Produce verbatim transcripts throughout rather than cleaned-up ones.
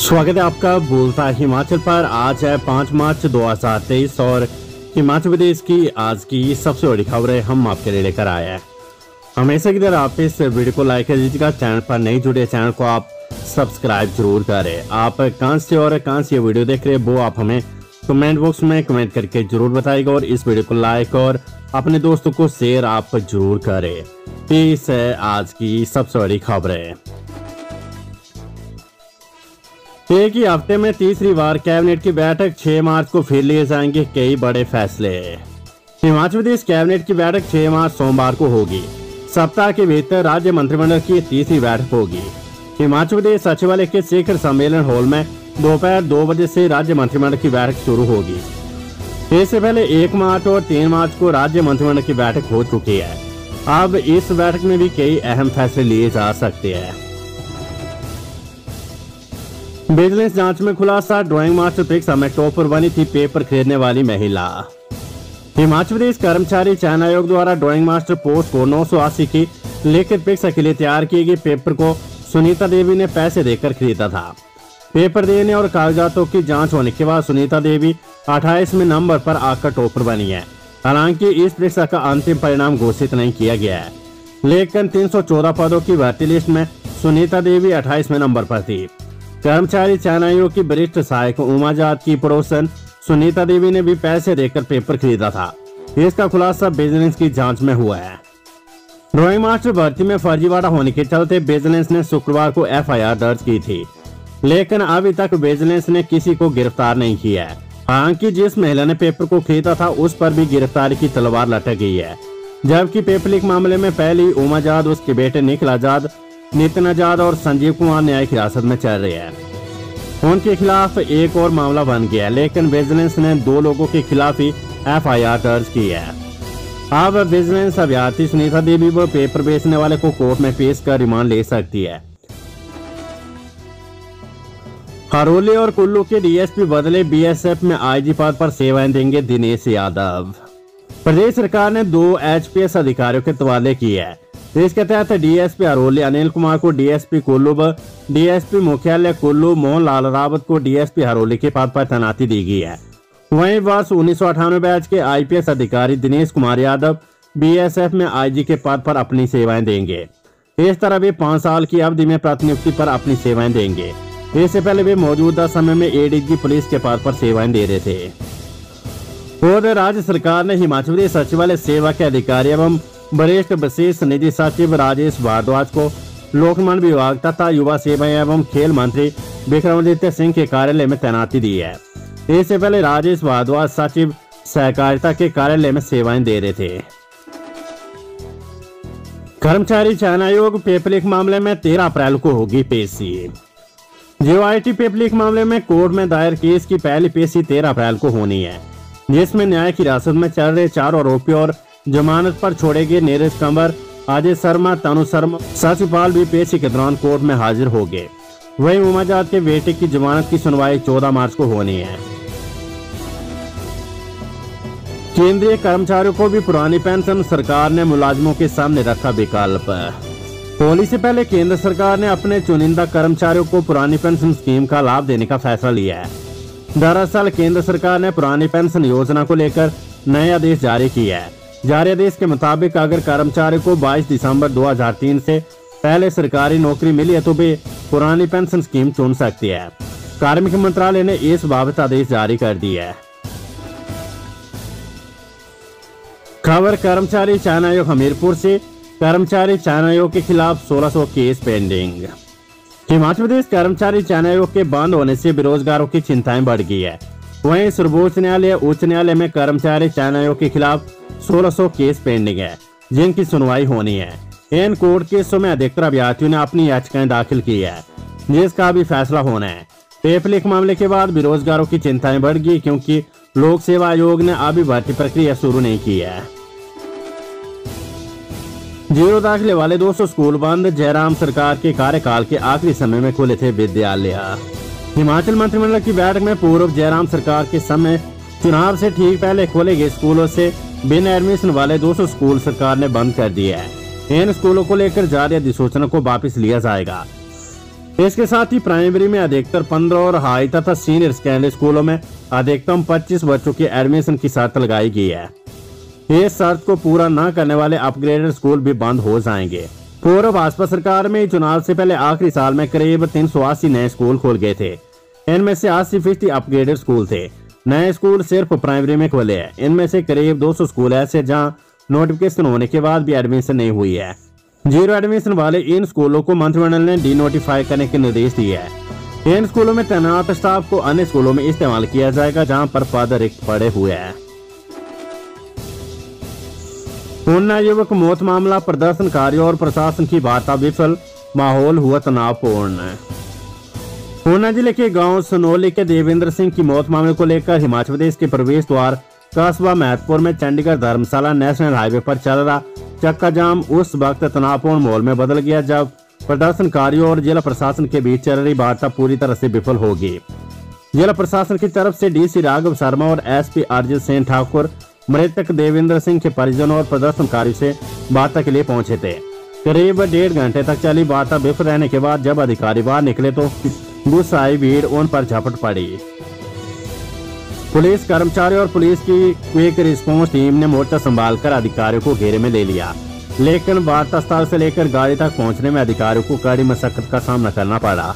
स्वागत है आपका बोलता हिमाचल पर। आज है पाँच मार्च दो हजार तेईस और हिमाचल प्रदेश की आज की सबसे बड़ी खबरें हम आपके लिए लेकर आए हैं। हमेशा की तरह आप इस वीडियो को लाइक कर दीजिएगा। चैनल पर नहीं जुड़े चैनल को आप सब्सक्राइब जरूर करें। आप कहाँ से और कहाँ से ये वीडियो देख रहे हैं वो आप हमें कमेंट बॉक्स में कमेंट करके जरूर बताइएगा और इस वीडियो को लाइक और अपने दोस्तों को शेयर आप जरूर करें। पेश है आज की सबसे बड़ी खबरें। एक ही हफ्ते में तीसरी बार कैबिनेट की बैठक, छह मार्च को फिर लिए जाएंगे कई बड़े फैसले। हिमाचल प्रदेश कैबिनेट की बैठक छह मार्च सोमवार को होगी। सप्ताह के भीतर राज्य मंत्रिमंडल की तीसरी बैठक होगी। हिमाचल प्रदेश सचिवालय के शिखर सम्मेलन हॉल में दोपहर दो बजे से राज्य मंत्रिमंडल की बैठक शुरू होगी। इससे पहले एक मार्च और तीन मार्च को राज्य मंत्रिमंडल की बैठक हो चुकी है। अब इस बैठक में भी कई अहम फैसले लिए जा सकते हैं। विजिलेंस जांच में खुलासा, ड्राइंग मास्टर परीक्षा में टॉपर बनी थी पेपर खरीदने वाली महिला। हिमाचल प्रदेश कर्मचारी चयन आयोग द्वारा ड्राइंग मास्टर पोस्ट को नौ सौ अस्सी की लिखित परीक्षा के लिए तैयार किए गए पेपर को सुनीता देवी ने पैसे देकर खरीदा था। पेपर देने और कागजातों की जांच होने के बाद सुनीता देवी अट्ठाईसवें नंबर पर आकर टॉपर बनी है। हालांकि इस परीक्षा का अंतिम परिणाम घोषित नहीं किया गया है, लेकिन तीन सौ चौदह पदों की भर्ती लिस्ट में सुनीता देवी अट्ठाईसवें नंबर पर थी। कर्मचारी चयन आयोग की वरिष्ठ सहायक उमाजात की पड़ोसन सुनीता देवी ने भी पैसे देकर पेपर खरीदा था। इसका खुलासा विजिलेंस की जांच में हुआ है। ड्राइंग मास्टर भर्ती में फर्जीवाड़ा होने के चलते विजिलेंस ने शुक्रवार को एफ आई आर दर्ज की थी, लेकिन अभी तक विजिलेंस ने किसी को गिरफ्तार नहीं किया है। हालांकि जिस महिला ने पेपर को खरीदा था उस पर भी गिरफ्तारी की तलवार लटक गई है, जबकि पेपर लीक मामले में पहली उमाजाद, उसके बेटे निखिल आजाद, नितिन आजाद और संजीव कुमार न्यायिक हिरासत में चल रहे हैं। उनके खिलाफ एक और मामला बन गया, लेकिन विजिलेंस ने दो लोगों के खिलाफ ही एफ आई आर दर्ज की है। अब विजिलेंस अभ्यर्थी सुनीता देवी व पेपर बेचने वाले को कोर्ट में पेश कर रिमांड ले सकती है। हरोली और कुल्लू के डी एस पी बदले, बी एस एफ में आई जी पद पर सेवाएं देंगे दिनेश यादव। प्रदेश सरकार ने दो एच पी एस अधिकारियों के तबादले किए हैं। इसके तहत D S P Haroli Anil Kumar को डी एस पी कुल्लू व डी एस पी मुख्यालय कुल्लू मोहन लाल रावत को डी एस पी हरोली के पद पर तैनाती दी गई है। वहीं वर्ष उन्नीस सौ अठानवे बैच के आई पी एस अधिकारी Dinesh Kumar Yadav B S F में आई जी के पद पर अपनी सेवाएं देंगे। इस तरह वे पाँच साल की अवधि में प्रतिनियुक्ति पर अपनी सेवाएं देंगे। इससे पहले वे मौजूदा समय में ए डी जी पी के पद पर सेवाएं दे रहे थे। और राज्य सरकार ने हिमाचल प्रदेश सचिवालय सेवा के अधिकारी एवं वरिष्ठ विशेष निजी सचिव राजेश भारद्वाज को लोक निर्माण विभाग तथा युवा सेवाएं एवं खेल मंत्री विक्रमादित्य सिंह के कार्यालय में तैनाती दी है। इससे पहले राजेश भारद्वाज सचिव सहकारिता के कार्यालय में सेवाएं दे रहे थे। कर्मचारी चयन आयोग पेपर लीक मामले में तेरह अप्रैल को होगी पेशी। J I T paper leak मामले में कोर्ट में दायर केस की पहली पेशी तेरह अप्रैल को होनी है, जिसमें न्यायिक हिरासत में चल रहे चारों आरोपियों और जमानत पर छोड़े गए नीरज कंवर, अजय शर्मा, तनु शर्मा, सचिपाल भी पेशी के दौरान कोर्ट में हाजिर हो गए। वहीं उमाजाद के बेटे की जमानत की सुनवाई चौदह मार्च को होनी है। केंद्रीय कर्मचारियों को भी पुरानी पेंशन, सरकार ने मुलाजिमों के सामने रखा विकल्प। होली से पहले केंद्र सरकार ने अपने चुनिंदा कर्मचारियों को पुरानी पेंशन स्कीम का लाभ देने का फैसला लिया है। दरअसल केंद्र सरकार ने पुरानी पेंशन योजना को लेकर नए आदेश जारी किया है। जारी आदेश के मुताबिक अगर कर्मचारी को बाईस दिसंबर दो हजार तीन से पहले सरकारी नौकरी मिली है तो वे पुरानी पेंशन स्कीम चुन सकती है। कार्मिक मंत्रालय ने इस बाबत आदेश जारी कर दिया है। खबर कर्मचारी चयन आयोग हमीरपुर से। कर्मचारी चयन आयोग के खिलाफ सोलह सौ केस पेंडिंग। हिमाचल प्रदेश कर्मचारी चयन आयोग के बंद होने से बेरोजगारों की चिंताएं बढ़ गई है। वहीं सर्वोच्च न्यायालय, उच्च न्यायालय में कर्मचारी चयन आयोग के खिलाफ सोलह सौ केस पेंडिंग है, जिनकी सुनवाई होनी है। इन कोर्ट केसों में अधिकतर अभ्यर्थियों ने अपनी याचिकाएं दाखिल की है, जिसका भी फैसला होना है। पेपर लीक मामले के बाद बेरोजगारों की चिंताएं बढ़ गई, क्योंकि लोक सेवा आयोग ने अभी भर्ती प्रक्रिया शुरू नहीं की है। जीरो दाखिले वाले दो सौ स्कूल बंद। जयराम सरकार के कार्यकाल के आखिरी समय में खुले थे विद्यालय। हिमाचल मंत्रिमंडल की बैठक में पूर्व जयराम सरकार के समय चुनाव से ठीक पहले खोले गए स्कूलों से बिना एडमिशन वाले दो सौ स्कूल सरकार ने बंद कर दिए हैं। इन स्कूलों को लेकर जारी अधिसूचना को वापस लिया जाएगा। इसके साथ ही प्राइमरी में अधिकतर पंद्रह और हाई तथा सीनियर सेकेंडरी स्कूलों में अधिकतम पच्चीस बच्चों की एडमिशन की शर्त लगाई गई है। इस शर्त को पूरा न करने वाले अपग्रेडेड स्कूल भी बंद हो जाएंगे। पूर्व भाजपा सरकार में चुनाव से पहले आखिरी साल में करीब तीन सौ अस्सी नए स्कूल खोल गए थे। इनमें से अस्सी फीसदी अपग्रेडेड स्कूल थे। नए स्कूल सिर्फ प्राइमरी में खोले हैं। इनमें से करीब दो सौ स्कूल ऐसे जहां नोटिफिकेशन होने के बाद भी एडमिशन नहीं हुई है। जीरो एडमिशन वाले इन स्कूलों को मंत्रिमंडल ने डी नोटिफाई करने के निर्देश दिए हैं। इन स्कूलों में तैनात स्टाफ को अन्य स्कूलों में इस्तेमाल किया जाएगा जहां पर पद रिक्त पड़े हुए हैं। ऊना युवक मौत मामला, प्रदर्शनकारियों और प्रशासन की वार्ता विफल, माहौल हुआ तनावपूर्ण। ऊना जिले के गांव सनोली के देवेंद्र सिंह की मौत मामले को लेकर हिमाचल प्रदेश के प्रवेश द्वार कस्बा महतपुर में चंडीगढ़ धर्मशाला नेशनल हाईवे पर चल रहा चक्का जाम उस वक्त तनावपूर्ण माहौल में बदल गया जब प्रदर्शनकारियों और जिला प्रशासन के बीच चल रही वार्ता पूरी तरह से विफल होगी। जिला प्रशासन की तरफ से डीसी राघव शर्मा और एसपी अरजित सिंह ठाकुर मृतक देवेंद्र सिंह के परिजनों और प्रदर्शनकारियों से वार्ता के लिए पहुंचे थे। करीब डेढ़ घंटे तक चली वार्ता विफल रहने के बाद जब अधिकारी बाहर निकले तो गुस्सा आई भीड़ उन पर झपट पड़ी। पुलिस कर्मचारी और पुलिस की क्विक रिस्पांस टीम ने मोर्चा संभालकर अधिकारियों को घेरे में ले लिया, लेकिन वार्ता स्थल से लेकर गाड़ी तक पहुंचने में अधिकारियों को कड़ी मशक्कत का सामना करना पड़ा।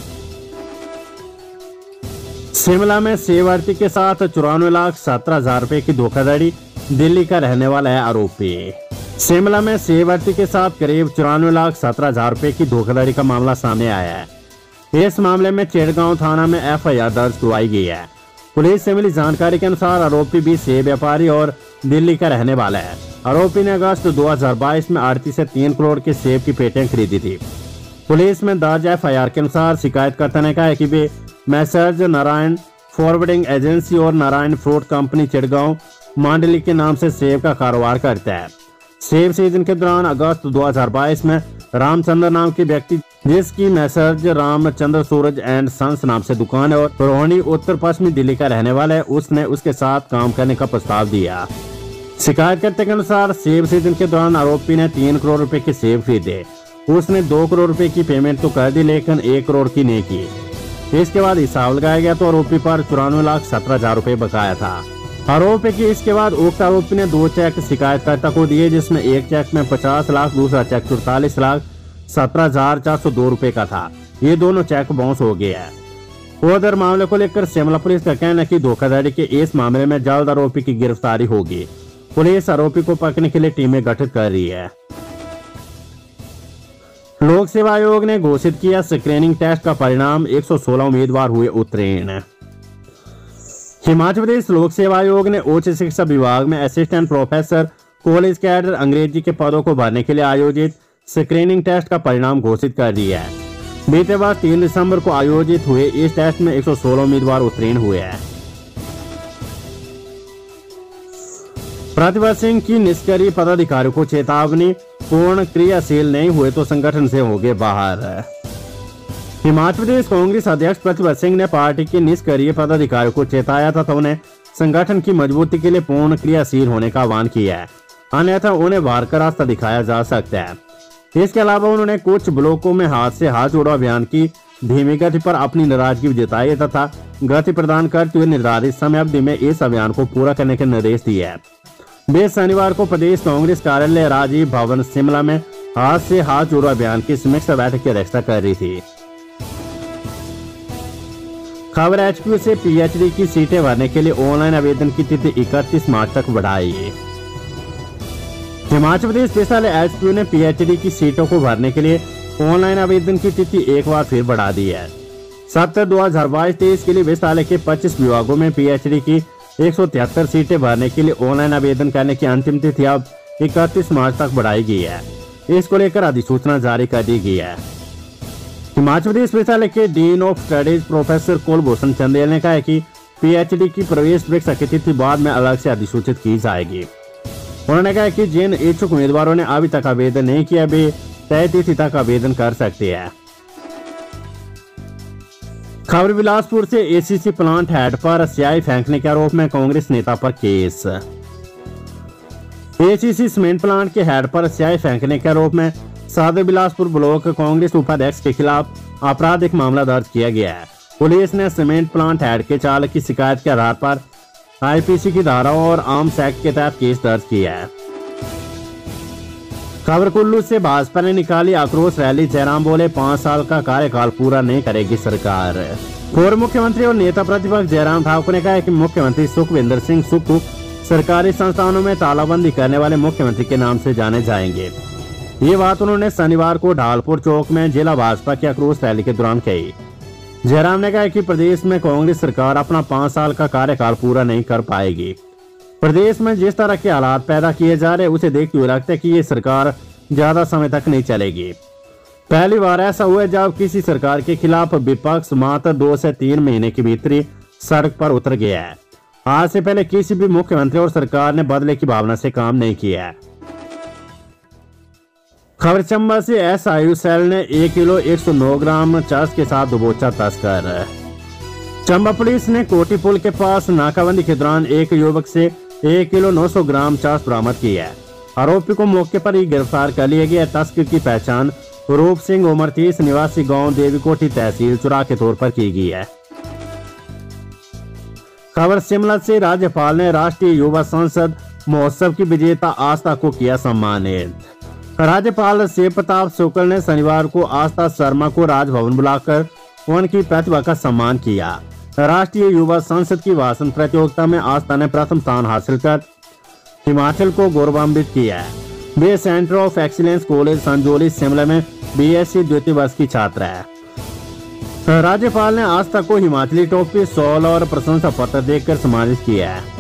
शिमला में सेवार्थी के साथ चौरानवे लाख सत्रह हजार रुपए की धोखाधड़ी, दिल्ली का रहने वाला है आरोपी। शिमला में सेवार्थी के साथ करीब चौरानवे लाख सत्रह हजार रुपए की धोखाधड़ी का मामला सामने आया है। इस मामले में चिड़गांव थाना में एफ आई आर दर्ज करवाई गई है। पुलिस से मिली जानकारी के अनुसार आरोपी भी सेब व्यापारी और दिल्ली का रहने वाला है। आरोपी ने अगस्त दो हजार बाईस में अड़तीस से तीन करोड़ के सेब की पेटियां खरीदी थी। पुलिस में दर्ज एफ आई आर के अनुसार शिकायतकर्ता ने कहा है कि वे मैसर्ज नारायण फॉरवर्डिंग एजेंसी और नारायण फ्रूट कंपनी चिड़गांव मांडली के नाम से सेब का कारोबार करता है। सेब सीजन के दौरान अगस्त दो हजार बाईस में रामचंद्र नाम के व्यक्ति, जिसकी messrs Ramchandra Suraj and sons नाम से दुकान है और रोहिणी उत्तर पश्चिमी दिल्ली का रहने वाला है, उसने उसके साथ काम करने का प्रस्ताव दिया। शिकायतकर्ता के अनुसार सेब सीजन के दौरान आरोपी ने तीन करोड़ रुपए के सेब खरीदे। उसने दो करोड़ रुपए की पेमेंट तो कर दी लेकिन एक करोड़ की नहीं की। इसके बाद हिसाब लगाया गया तो आरोपी पर चौरानवे लाख सत्रह हजार रुपए बकाया था। आरोपी की इसके बाद उक्त आरोपी ने दो चेक शिकायतकर्ता को दिए, जिसमें एक चेक में पचास लाख, दूसरा चेक चौतालीस लाख सत्रह हजार चार सौ दो रुपए का था। ये दोनों चेक बाउंस हो गए हैं। उधर मामले को लेकर शिमला पुलिस का कहना है कि धोखाधड़ी के इस मामले में जल्द आरोपी की गिरफ्तारी होगी। पुलिस आरोपी को पकड़ने के लिए टीमें गठित कर रही है। लोक सेवा आयोग ने घोषित किया स्क्रीनिंग टेस्ट का परिणाम, एक सौ सोलह उम्मीदवार हुए उत्तीर्ण। हिमाचल प्रदेश लोक सेवा आयोग ने उच्च शिक्षा विभाग में असिस्टेंट प्रोफेसर, कॉलेज कैडर, अंग्रेजी के पदों को भरने के लिए आयोजित स्क्रीनिंग टेस्ट का परिणाम घोषित कर दिया है। बीते बार तीन दिसंबर को आयोजित हुए इस टेस्ट में एक सौ सोलह उम्मीदवार उत्तीर्ण हुए हैं। प्रतिभा सिंह की निष्क्रिय पदाधिकारियों को चेतावनी, पूर्ण क्रियाशील नहीं हुए तो संगठन से होंगे बाहर। हिमाचल प्रदेश कांग्रेस अध्यक्ष प्रतिभा सिंह ने पार्टी के निष्क्रिय पदाधिकारियों को चेताया तथा उन्हें संगठन की मजबूती के लिए पूर्ण क्रियाशील होने का आह्वान किया है, अन्यथा उन्हें बाहर का रास्ता दिखाया जा सकता है। इसके अलावा उन्होंने कुछ ब्लॉकों में हाथ से हाथ जोड़ो अभियान की धीमी गति पर अपनी नाराजगी जताई तथा गति प्रदान करते हुए निर्धारित समय अवधि में इस अभियान को पूरा करने के निर्देश दिए हैं। वे शनिवार को प्रदेश कांग्रेस कार्यालय राजीव भवन शिमला में हाथ से हाथ जोड़ो अभियान की समीक्षा बैठक की अध्यक्षता कर रही थी। खबर एचपीयू से पीएचडी की सीटें भरने के लिए ऑनलाइन आवेदन की तिथि इकतीस मार्च तक बढ़ाई। हिमाचल प्रदेश विश्वविद्यालय एचपीयू ने पीएचडी की सीटों को भरने के लिए ऑनलाइन आवेदन की तिथि एक बार फिर बढ़ा दी है। सत्र दो हजार बाईस तेईस के लिए विश्वविद्यालय के पच्चीस विभागों में पीएचडी की एक सौ तिहत्तर सीटें भरने के लिए ऑनलाइन आवेदन करने की अंतिम तिथि अब इकतीस मार्च तक बढ़ाई गई है। इसको लेकर अधिसूचना जारी कर दी गई है। हिमाचल प्रदेश विश्वविद्यालय के dean of studies professor Kulbhushan Chandel ने कहा है कि पीएचडी की प्रवेश परीक्षा की तिथि बाद में अलग से अधिसूचित की जाएगी। उन्होंने कहा कि जिन इच्छुक उम्मीदवारों ने अभी तक आवेदन नहीं किया वे तय तिथि तक आवेदन कर सकते हैं। खबर बिलासपुर से एसीसी प्लांट हेड पर स्याही फेंकने के आरोप में कांग्रेस नेता पर केस। एसीसी सीमेंट प्लांट के हेड पर स्याही फेंकने के आरोप में सदर बिलासपुर ब्लॉक कांग्रेस उपाध्यक्ष के खिलाफ आपराधिक मामला दर्ज किया गया है। पुलिस ने सीमेंट प्लांट हेड के चालक की शिकायत के आधार पर आईपीसी की धाराओं और आर्म्स एक्ट के तहत केस दर्ज किया है। खबर कुल्लू से भाजपा ने निकाली आक्रोश रैली। जयराम बोले पाँच साल का कार्यकाल पूरा नहीं करेगी सरकार। पूर्व मुख्यमंत्री और नेता प्रतिपक्ष जयराम ठाकुर ने कहा है कि मुख्यमंत्री सुखविंदर सिंह सुक्खू सरकारी संस्थानों में तालाबंदी करने वाले मुख्यमंत्री के नाम से जाने जाएंगे। ये बात उन्होंने शनिवार को ढालपुर चौक में जिला भाजपा की आक्रोश रैली के दौरान कही। जयराम ने कहा कि प्रदेश में कांग्रेस सरकार अपना पाँच साल का कार्यकाल पूरा नहीं कर पाएगी। प्रदेश में जिस तरह के हालात पैदा किए जा रहे उसे देखते हुए लगता है कि ये सरकार ज्यादा समय तक नहीं चलेगी। पहली बार ऐसा हुआ जब किसी सरकार के खिलाफ विपक्ष मात्र दो से तीन महीने के भीतर ही सड़क पर उतर गया है। आज से पहले किसी भी मुख्यमंत्री और सरकार ने बदले की भावना से काम नहीं किया है। खबर चंबा से एसआईयू सेल ने एक किलो एक सौ नौ ग्राम चरस के साथ दबोचा तस्कर। चंबा पुलिस ने कोटी पुल के पास नाकाबंदी के दौरान एक युवक से एक किलो नौ सौ ग्राम चरस बरामद की है। आरोपी को मौके पर ही गिरफ्तार कर लिया गया। तस्कर की पहचान रूप सिंह उम्र तीस निवासी गांव देवीकोठी तहसील चुरा के तौर पर की गई है। खबर शिमला से राज्यपाल ने राष्ट्रीय युवा संसद महोत्सव की विजेता आस्था को किया सम्मानित। राज्यपाल शिव प्रताप शुक्ल ने शनिवार को आस्था शर्मा को राजभवन बुलाकर उनकी प्रतिभा का सम्मान किया। राष्ट्रीय युवा संसद की भाषण प्रतियोगिता में आस्था ने प्रथम स्थान हासिल कर हिमाचल को गौरवान्वित किया है। वे centre of excellence college Sanjauli Shimla में बीएससी द्वितीय वर्ष की छात्रा है। राज्यपाल ने आस्था को हिमाचली टोपी, शॉल और प्रशंसा पत्र देकर सम्मानित किया है।